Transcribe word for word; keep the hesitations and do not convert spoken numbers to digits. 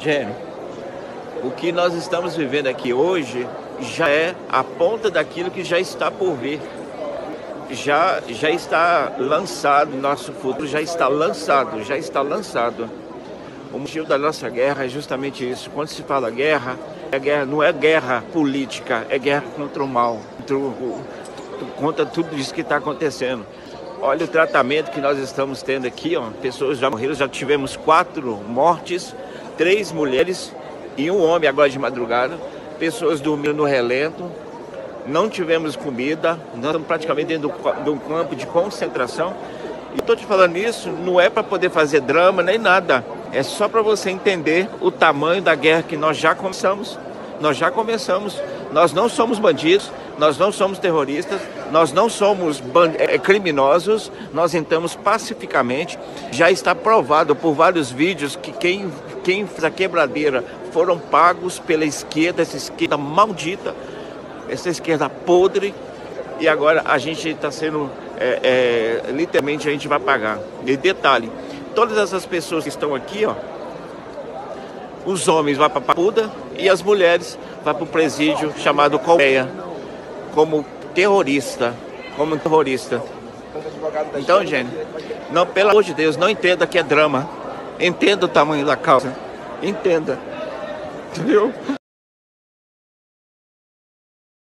Gênio, o que nós estamos vivendo aqui hoje já é a ponta daquilo que já está por vir. Já, já está lançado, nosso futuro já está lançado, já está lançado. O motivo da nossa guerra é justamente isso. Quando se fala guerra, é guerra não é guerra política, é guerra contra o mal, contra, o, contra tudo isso que está acontecendo. Olha o tratamento que nós estamos tendo aqui, ó. Pessoas já morreram, já tivemos quatro mortes, três mulheres e um homem agora de madrugada. Pessoas dormindo no relento, não tivemos comida, nós estamos praticamente dentro de um campo de concentração. E estou te falando isso, não é para poder fazer drama nem nada, é só para você entender o tamanho da guerra que nós já começamos. Nós já começamos, nós não somos bandidos, nós não somos terroristas, nós não somos criminosos, nós entramos pacificamente. Já está provado por vários vídeos que quem, quem fez a quebradeira foram pagos pela esquerda, essa esquerda maldita, essa esquerda podre, e agora a gente está sendo, é, é, literalmente a gente vai pagar. E detalhe, todas essas pessoas que estão aqui, ó, os homens vão para a Papuda e as mulheres vão para o presídio chamado Colmeia, como terrorista, como terrorista. Então, gente, não, pelo amor de Deus, não entenda que é drama. Entenda o tamanho da causa. Entenda. Entendeu?